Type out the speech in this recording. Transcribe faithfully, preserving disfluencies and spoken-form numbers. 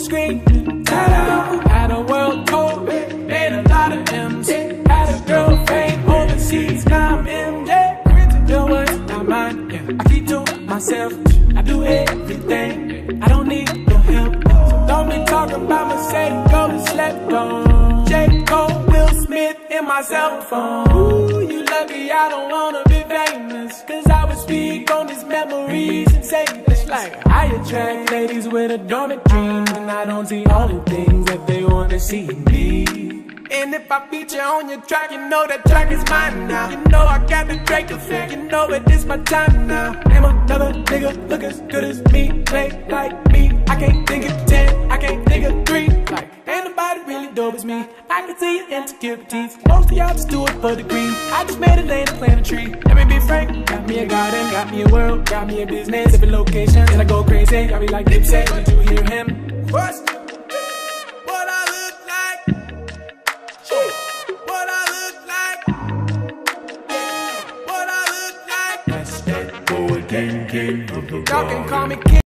screaming, ta-da. Had a world tour, made a lot of M's. Had a girlfriend overseas, now I'm M J. Your words, not mine, yeah. I keep to myself, I do everything. I don't need no help, so don't be talking about Mercedes, go to slept on. J. Cole, Will Smith in my cell phone. Ooh, you lucky I don't wanna be famous, cause I would speak on these memories and say it's like I attract ladies with a dormant dream, and I don't see all the things that they wanna see in me. And if I feature on your track, you know that track is mine now. You know I got the Drake effect, you know it is my time now. Name another nigga look as good as me, play like me. I can't think of ten, I can't think of three. Like, ain't nobody really dope as me. I can see your insecurities, most of y'all just do it for the green. I just made a lane and plant a tree. Let me be frank, got me a garden, got me a world, got me a business, different locations, and I go crazy. I be like Dipset, did you hear him? First, what I look like, what I look like, what I look like. That's that boy, gang, gang, y'all can call me King.